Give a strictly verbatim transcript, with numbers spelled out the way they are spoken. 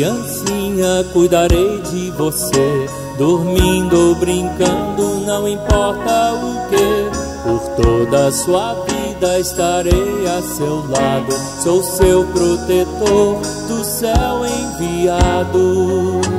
criancinha, cuidarei de você. Dormindo ou brincando, não importa o que, por toda a sua vida estarei a seu lado. Sou seu protetor, do céu enviado.